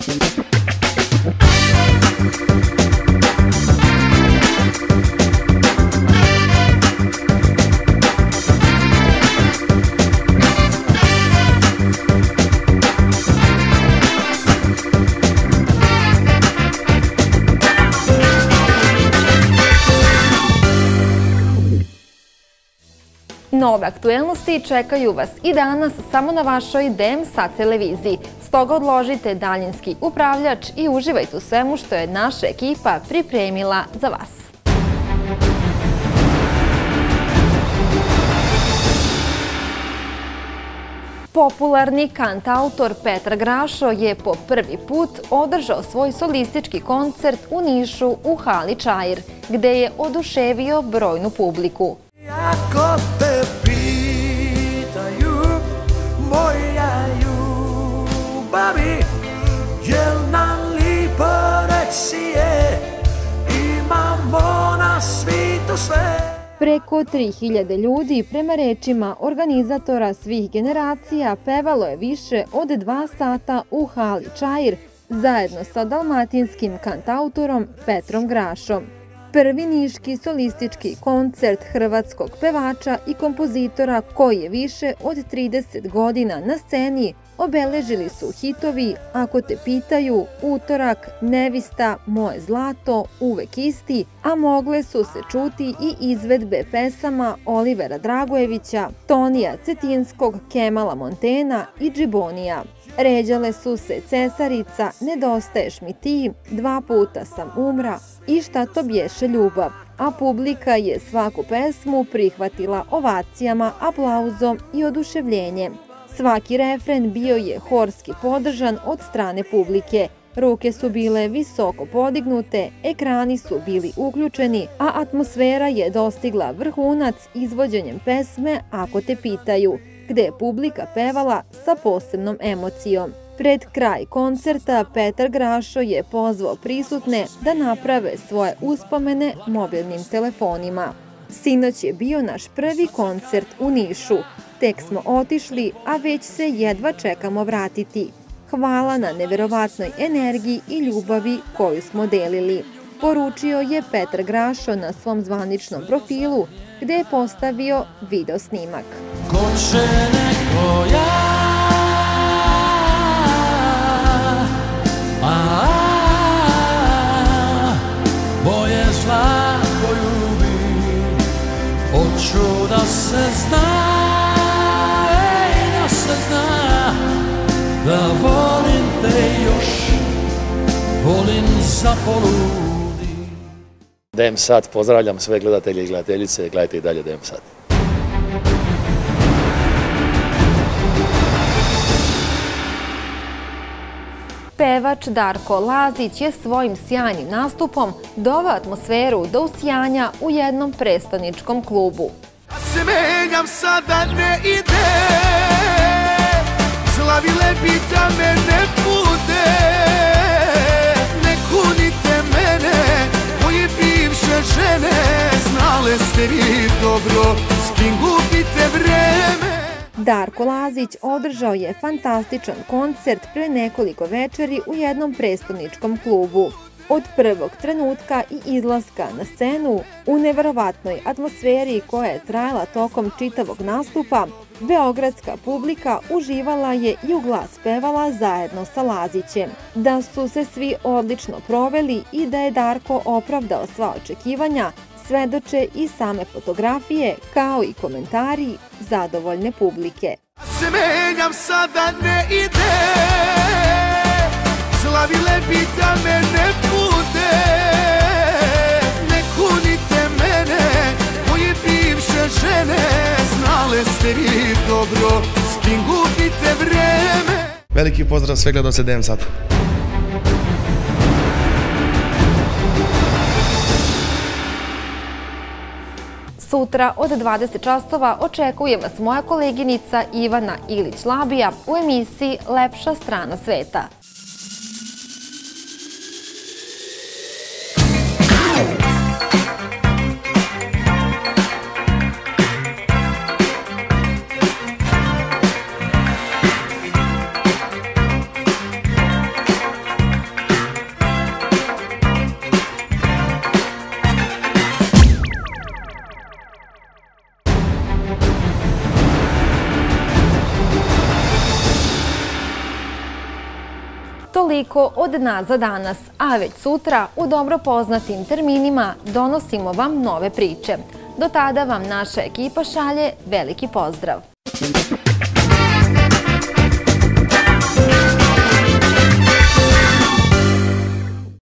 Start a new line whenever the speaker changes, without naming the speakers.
Nove aktuelnosti čekaju vas i danas samo na vašoj DMSAT televiziji. Stoga odložite daljinski upravljač i uživajte u svemu što je naša ekipa pripremila za vas. Popularni kantautor Petar Grašo je po prvi put održao svoj solistički koncert u Nišu u hali Čair, gde je oduševio brojnu publiku.
Ako te pitaju, moja ljubavi, jel nam lipo reći je, imamo na svijetu sve.
Preko 3000 ljudi, prema rečima organizatora svih generacija, pevalo je više od 2 sata u hali Čair, zajedno sa dalmatinskim kantautorom Petrom Grašom. Prvi niški solistički koncert hrvatskog pevača i kompozitora koji je više od 30 godina na sceni obeležili su hitovi Ako te pitaju, Utorak, Nevista, Moje zlato, Uvek isti, a mogle su se čuti i izvedbe pesama Olivera Dragojevića, Tonija Cetinskog, Kemala Montena i Džibonija. Ređale su se Cesarica, Nedostaješ mi ti, Dva puta sam umra i Šta to bješe ljubav, a publika je svaku pesmu prihvatila ovacijama, aplauzom i oduševljenjem. Svaki refren bio je horski podržan od strane publike, ruke su bile visoko podignute, ekrani su bili uključeni, a atmosfera je dostigla vrhunac izvođenjem pesme Ako te pitaju, gde je publika pevala sa posebnom emocijom. Pred kraj koncerta Petar Grašo je pozvao prisutne da naprave svoje uspomene mobilnim telefonima. Sinoć je bio naš prvi koncert u Nišu. Tek smo otišli, a već se jedva čekamo vratiti. Hvala na neverovatnoj energiji i ljubavi koju smo delili, poručio je Petar Grašo na svom zvaničnom profilu, gde je postavio video snimak.
Ko će neko moje zla poljubi, hoću da se zna, da volim te još, volim za poludi.
DMSAT, pozdravljam sve gledatelje i gledateljice, gledajte i dalje DMSAT.
Pevač Darko Lazić je svojim sjajnim nastupom doveo atmosferu do usijanja u jednom prestoničkom klubu.
Da se menjam sada ne ide, slavile bi da me ne bude, ne kunite mene, moje bivše žene, znale ste vi dobro, s kim gubite vreme.
Darko Lazić održao je fantastičan koncert pre nekoliko večeri u jednom prestoničkom klubu. Od prvog trenutka i izlaska na scenu, u neverovatnoj atmosferi koja je trajala tokom čitavog nastupa, beogradska publika uživala je i u glas pevala zajedno sa Lazićem. Da su se svi odlično proveli i da je Darko opravdao sva očekivanja, svedoče i same fotografije, kao i komentari zadovoljne publike.
Se menjam sada ne ide, slavile bi da me ne bude, ne kunite mene, moje bivše žene, znale ste vi dobro, s kim gubite vreme.
Veliki pozdrav sve gledaoce DMSAT.
Sutra od 20 časova očekuje vas moja koleginica Ivana Ilić-Labija u emisiji Lepša strana sveta. Toliko od nas za danas, a već sutra u dobro poznatim terminima donosimo vam nove priče. Do tada vam naša ekipa šalje veliki pozdrav.